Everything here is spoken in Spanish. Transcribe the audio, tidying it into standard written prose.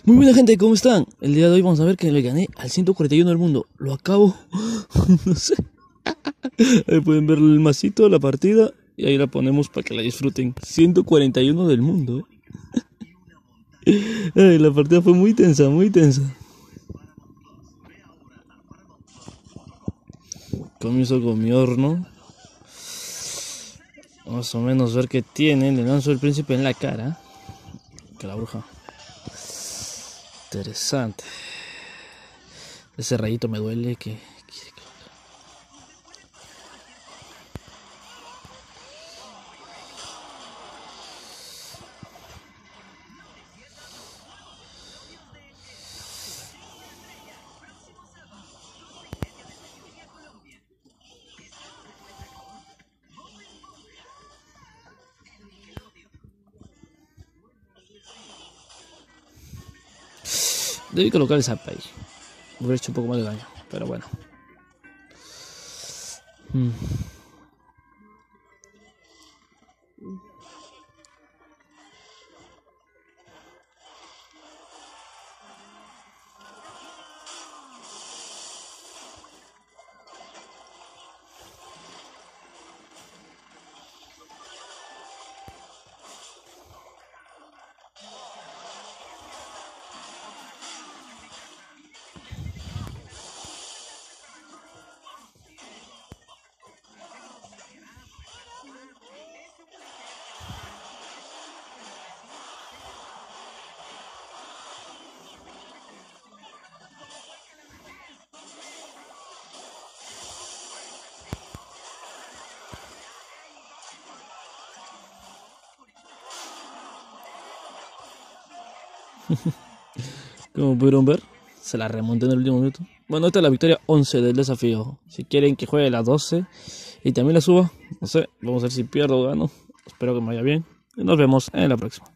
Muy buena gente, ¿cómo están? El día de hoy vamos a ver que le gané al 141 del mundo. Lo acabo, no sé. Ahí pueden ver el masito, la partida, y ahí la ponemos para que la disfruten. 141 del mundo. Ay, la partida fue muy tensa, muy tensa. Comienzo con mi horno. Más o menos ver qué tiene. Le lanzo el príncipe en la cara. Que la bruja. Interesante. Ese rayito me duele que... Debí colocar el zap ahí. Hubiera hecho un poco más de daño, pero bueno. Como pudieron ver, se la remonté en el último minuto. Bueno, esta es la victoria 11 del desafío. Si quieren que juegue las 12 y también la suba, no sé, vamos a ver si pierdo o gano. Espero que me vaya bien y nos vemos en la próxima.